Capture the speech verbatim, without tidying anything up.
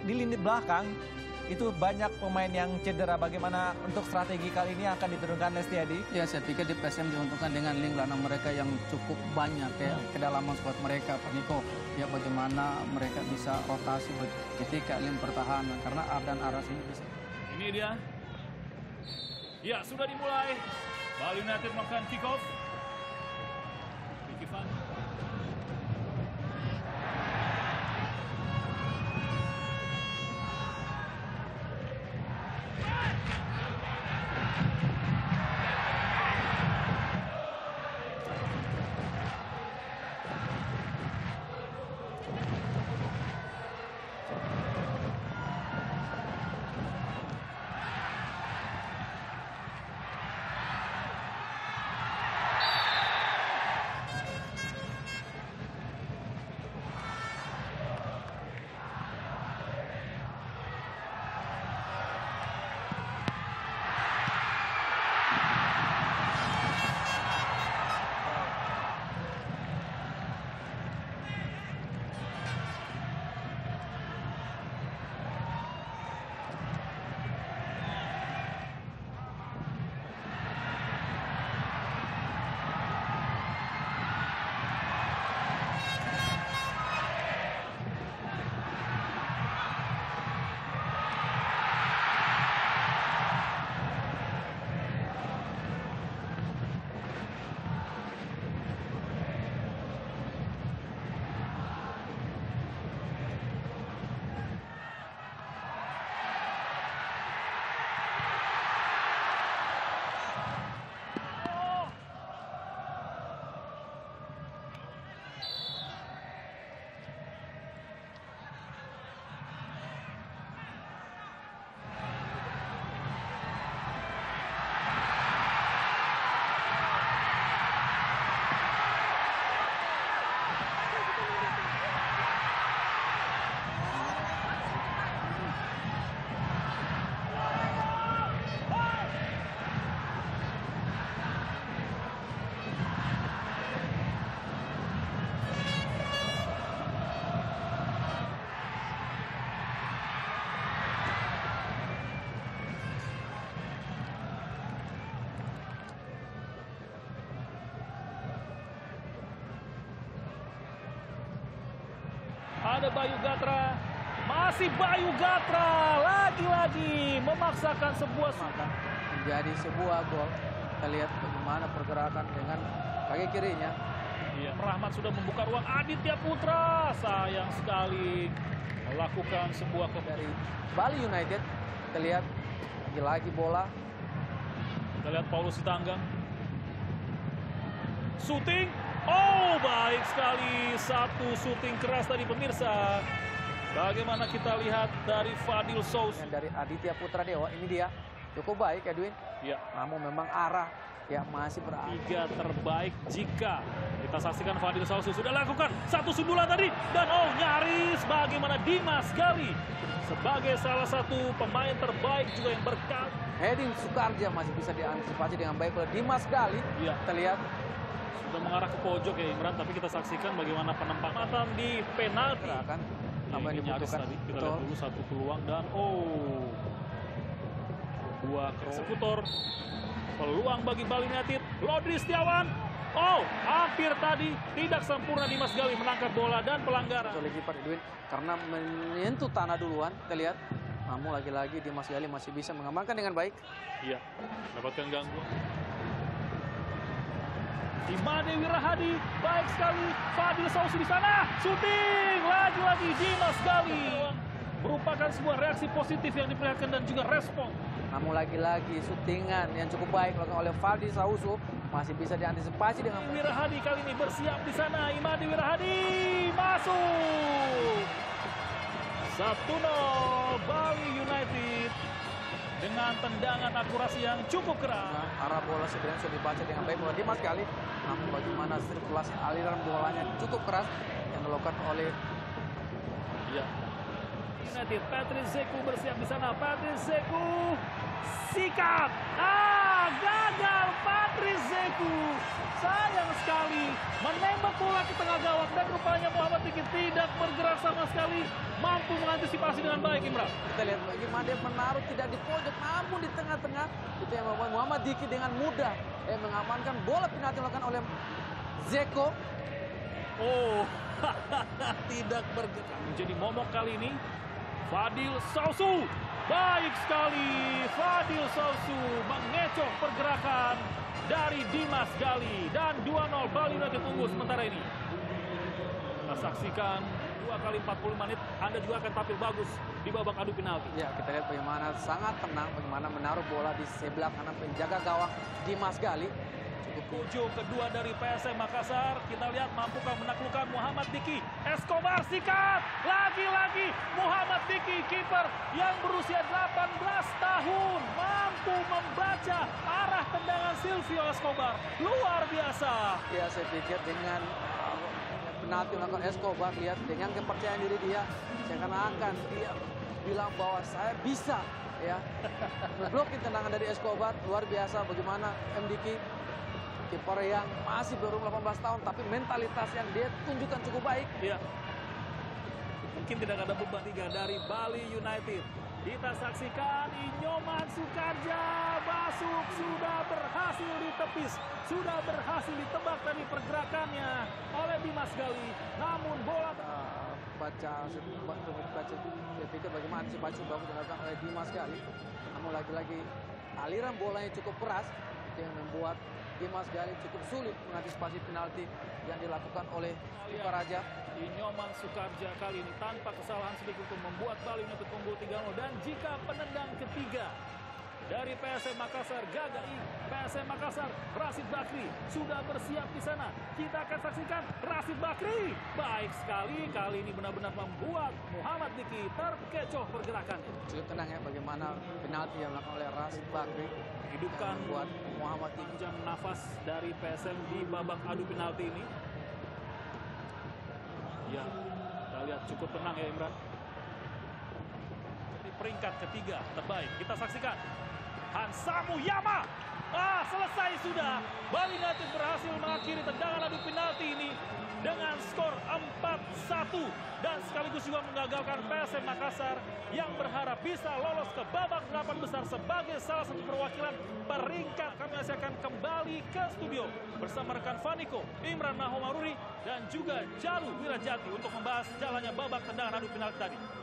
di lini belakang itu banyak pemain yang cedera. Bagaimana untuk strategi kali ini akan diturunkan Lestiadi? Ya, saya pikir di P S M diuntungkan dengan link gelandang mereka yang cukup banyak ya, kedalaman squad mereka, Pak Niko. Ya, bagaimana mereka bisa rotasi ketika link pertahanan karena Ardan Aras ini bisa. Ini dia. Ya, sudah dimulai. Bali United melakukan kick off. Ricky Van. Ada Bayu Gatra, masih Bayu Gatra, lagi-lagi memaksakan sebuah maka menjadi sebuah gol. Kita lihat bagaimana pergerakan dengan kaki kirinya. Iya, Rahmat sudah membuka ruang. Aditya Putra sayang sekali melakukan sebuah ke Dari Bali United. Kita lihat lagi-lagi bola. Kita lihat Paulus Sitanggang. Shooting. Oh, baik sekali. Satu shooting keras tadi pemirsa. Bagaimana kita lihat dari Fadil Sous. Dari Aditya Putra Dewa. Ini dia. Cukup baik Edwin. Ya. Namun memang arah ya masih berada. Tiga terbaik jika kita saksikan Fadil Sous sudah lakukan satu sundulan tadi. Dan oh, nyaris bagaimana Dimas Gali. Sebagai salah satu pemain terbaik juga yang berkat. Heading Sukarja masih bisa diantisipasi dengan baik oleh Dimas Gali. Ya. Kita lihat. Sudah mengarah ke pojok ya Imran, tapi kita saksikan bagaimana penempatan di penalti. Gerakan tambah ya, dibutuhkan. tadi. Kita lihat dulu satu peluang dan oh, dua eksekutor. Peluang bagi Bali United. Lodri Setiawan. Oh, hampir tadi tidak sempurna Dimas Gali menangkap bola dan pelanggaran. Oleh kiper Edwin karena menyentuh tanah duluan. Kita lihat. Namun lagi-lagi Dimas Gali masih bisa mengamankan dengan baik. Iya, dapatkan gangguan. Imade Wirahadi, baik sekali. Fadil Sous di sana, shooting lagi-lagi Dimas Gali. Merupakan sebuah reaksi positif yang diperlihatkan dan juga respon. Namun lagi-lagi syutingan yang cukup baik dilakukan oleh Fadil Sous masih bisa diantisipasi dengan baik. Wirahadi kali ini bersiap di sana. Imade Wirahadi masuk. satu nol Bali United. Dengan tendangan akurasi yang cukup keras. Nah, arah bola sebenarnya sudah dibaca dengan baik oleh Dimas Gali. Namun bagaimana sirkulasi aliran bolanya cukup keras yang dilakukan oleh ya. United. Patrice Zeku bersiap di sana. Patrice Zeku sikat. Ah, gagal Patrice Zeku. Sayang sekali menembak bola ke tengah gawang dan rupanya Muhammad Diki tidak bergerak sama sekali, mampu mengantisipasi dengan baik, Imran. Kita lihat bagaimana dia menaruh tidak di pojok namun di tengah-tengah. Itu yang membuat Muhammad Diki dengan mudah eh, mengamankan bola penalti dilakukan oleh Zeko. Oh, tidak bergerak. Menjadi momok kali ini Fadil Sausu. Baik sekali Fadil Sausu mengecoh pergerakan dari Dimas Gali dan dua nol Bali United unggul sementara ini. Kita saksikan dua kali empat puluh menit, Anda juga akan tampil bagus di babak adu penalti. Ya, kita lihat bagaimana sangat tenang, bagaimana menaruh bola di sebelah kanan penjaga gawang Dimas Gali. Ujung kedua dari P S M Makassar, kita lihat mampukah menaklukkan Muhammad Diki. Escobar sikat, lagi-lagi Muhammad Diki, kiper yang berusia delapan belas tahun, mampu membaca arah tendangan Silvio Escobar. Luar biasa. Ya, saya pikir dengan uh, penalti melakukan Escobar, lihat dengan kepercayaan diri dia, seakan-akan dia bilang bahwa saya bisa ya memblokir tendangan dari Escobar. Luar biasa bagaimana M. Diki, kiper yang masih baru delapan belas tahun, tapi mentalitas yang dia tunjukkan cukup baik. Ya. Mungkin tidak ada beban tiga dari Bali United. Kita saksikan Inyoman Sukarja masuk, sudah berhasil ditepis, sudah berhasil ditebak dari pergerakannya oleh Dimas Gali. Namun bola Uh, baca, baca, baca, saya pikir bagaimana antisipasi bagus dilakukan oleh Dimas Gali. Namun lagi-lagi aliran bolanya cukup keras yang membuat Dimas Gali cukup sulit mengantisipasi penalti yang dilakukan oleh kiper Raja. Inyoman Sukarja kali ini tanpa kesalahan sedikit untuk membuat Bali United unggul tiga nol. Dan jika penendang ketiga dari P S M Makassar gagal, P S M Makassar Rashid Bakri sudah bersiap di sana. Kita akan saksikan Rashid Bakri. Baik sekali, kali ini benar-benar membuat Muhammad Diki terkecoh pergerakannya. Cukup tenang ya bagaimana penalti yang dilakukan oleh Rashid Bakri Hidupkan buat Muhammad Diki. jam nafas dari P S M di babak adu penalti ini. Ya, kita lihat cukup tenang ya Imran. Di peringkat ketiga terbaik, kita saksikan Hansamu Yama. Ah, selesai sudah. Bali United berhasil mengakhiri tendangan adu penalti ini dengan skor empat satu dan sekaligus juga menggagalkan P S M Makassar yang berharap bisa lolos ke babak delapan besar sebagai salah satu perwakilan peringkat. Kami masih akan kembali ke studio bersama rekan Faniko, Imran Mahomaruri dan juga Jalu Wirajati untuk membahas jalannya babak tendangan adu penalti tadi.